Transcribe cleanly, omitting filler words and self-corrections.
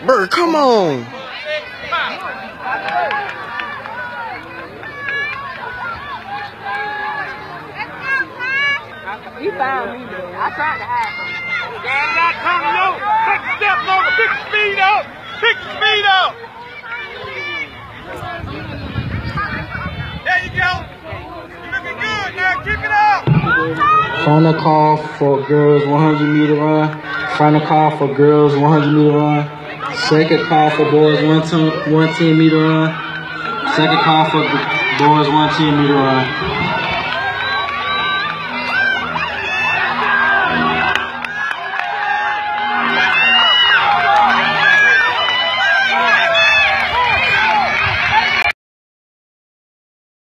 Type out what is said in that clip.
Bert, come on. He found me, man. I tried to hide him. Got it out, Antonio. Take a step longer. Pick the speed up. Pick the speed up. There you go. You're looking good now. Keep it up. Final call for girls 100-meter run. Final call for girls 100-meter run. Second call for boys 110-meter run. Second call for boys 110-meter run.